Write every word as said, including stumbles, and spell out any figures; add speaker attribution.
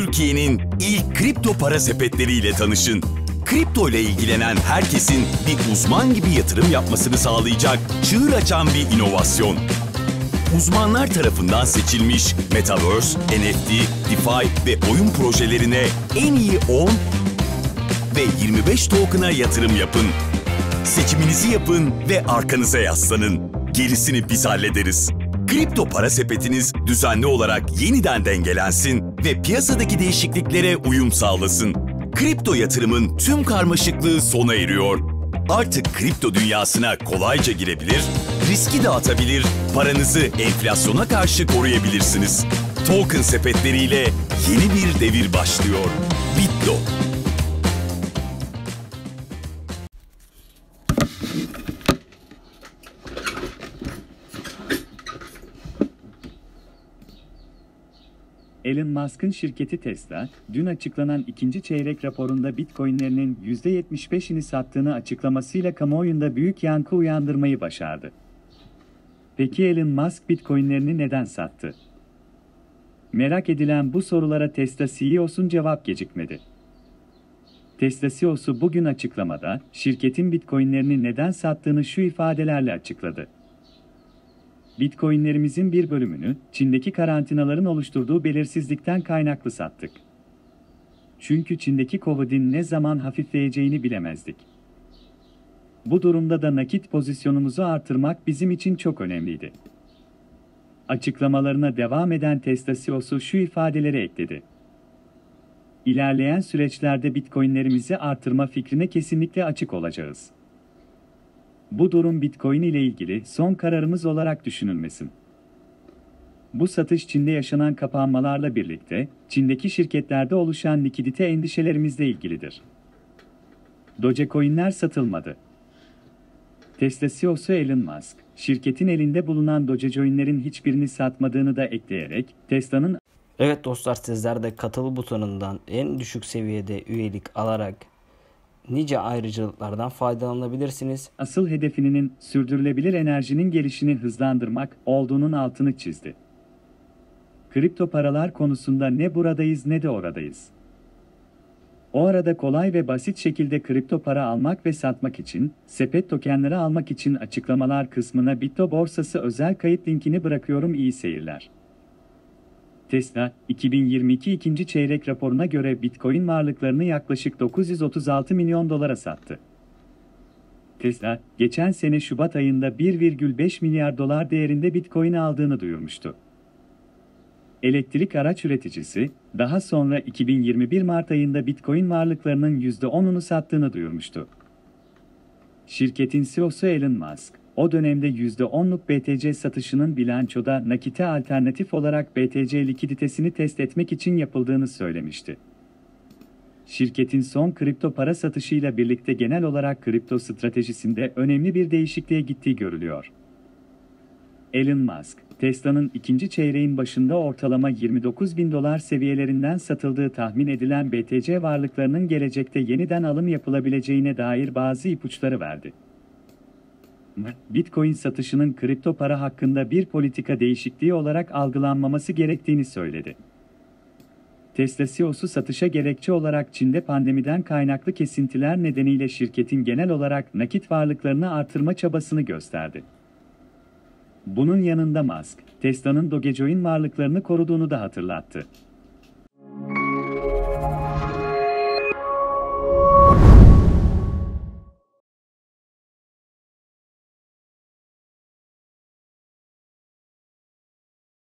Speaker 1: Türkiye'nin ilk kripto para sepetleriyle tanışın. Kripto ile ilgilenen herkesin bir uzman gibi yatırım yapmasını sağlayacak çığır açan bir inovasyon. Uzmanlar tarafından seçilmiş Metaverse, N F T, DeFi ve oyun projelerine en iyi on ve yirmi beş token'a yatırım yapın. Seçiminizi yapın ve arkanıza yaslanın. Gerisini biz hallederiz. Kripto para sepetiniz düzenli olarak yeniden dengelensin ve piyasadaki değişikliklere uyum sağlasın. Kripto yatırımın tüm karmaşıklığı sona eriyor. Artık kripto dünyasına kolayca girebilir, riski dağıtabilir, paranızı enflasyona karşı koruyabilirsiniz. Token sepetleriyle yeni bir devir başlıyor. Bitlo.
Speaker 2: Elon Musk'ın şirketi Tesla, dün açıklanan ikinci çeyrek raporunda Bitcoin'lerinin yüzde yetmiş beşini sattığını açıklamasıyla kamuoyunda büyük yankı uyandırmayı başardı. Peki Elon Musk Bitcoin'lerini neden sattı? Merak edilen bu sorulara Tesla C E O'sunun cevap gecikmedi. Tesla C E O'su bugün açıklamada, şirketin Bitcoin'lerini neden sattığını şu ifadelerle açıkladı. Bitcoin'lerimizin bir bölümünü, Çin'deki karantinaların oluşturduğu belirsizlikten kaynaklı sattık. Çünkü Çin'deki Covid'in ne zaman hafifleyeceğini bilemezdik. Bu durumda da nakit pozisyonumuzu artırmak bizim için çok önemliydi. Açıklamalarına devam eden Tesla C E O'su şu ifadeleri ekledi. İlerleyen süreçlerde Bitcoin'lerimizi artırma fikrine kesinlikle açık olacağız. Bu durum Bitcoin ile ilgili son kararımız olarak düşünülmesin. Bu satış Çin'de yaşanan kapanmalarla birlikte, Çin'deki şirketlerde oluşan likidite endişelerimizle ilgilidir. Dogecoin'ler satılmadı. Tesla C E O'su Elon Musk, şirketin elinde bulunan Dogecoin'lerin hiçbirini satmadığını da ekleyerek, Tesla'nın...
Speaker 3: Evet dostlar, sizler de katıl butonundan en düşük seviyede üyelik alarak nice ayrıcalıklardan faydalanabilirsiniz.
Speaker 2: Asıl hedefinin sürdürülebilir enerjinin gelişini hızlandırmak olduğunun altını çizdi. Kripto paralar konusunda ne buradayız ne de oradayız. O arada kolay ve basit şekilde kripto para almak ve satmak için, sepet tokenleri almak için açıklamalar kısmına Bitlo borsası özel kayıt linkini bırakıyorum. İyi seyirler. Tesla, iki bin yirmi iki ikinci çeyrek raporuna göre Bitcoin varlıklarını yaklaşık dokuz yüz otuz altı milyon dolara sattı. Tesla, geçen sene Şubat ayında bir virgül beş milyar dolar değerinde Bitcoin aldığını duyurmuştu. Elektrik araç üreticisi, daha sonra iki bin yirmi bir Mart ayında Bitcoin varlıklarının yüzde onunu sattığını duyurmuştu. Şirketin C E O'su Elon Musk, o dönemde yüzde onluk B T C satışının bilançoda nakite alternatif olarak B T C likiditesini test etmek için yapıldığını söylemişti. Şirketin son kripto para satışıyla birlikte genel olarak kripto stratejisinde önemli bir değişikliğe gittiği görülüyor. Elon Musk, Tesla'nın ikinci çeyreğin başında ortalama yirmi dokuz bin dolar seviyelerinden satıldığı tahmin edilen B T C varlıklarının gelecekte yeniden alım yapılabileceğine dair bazı ipuçları verdi. Bitcoin satışının kripto para hakkında bir politika değişikliği olarak algılanmaması gerektiğini söyledi. Tesla C E O'su satışa gerekçe olarak Çin'de pandemiden kaynaklı kesintiler nedeniyle şirketin genel olarak nakit varlıklarını artırma çabasını gösterdi. Bunun yanında Musk, Tesla'nın Dogecoin varlıklarını koruduğunu da hatırlattı.